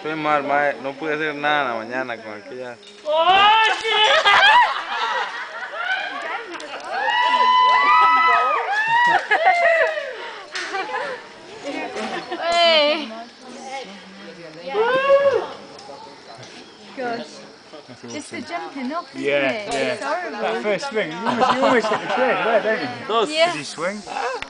Estoy mal, mae. No pude hacer nada en la mañana con aquella. Hey. Gosh. It's the jumping off, isn't it? Yeah. It's horrible. That first swing, you almost hit the tree there, don't you? Dos. Yeah. Did he swing?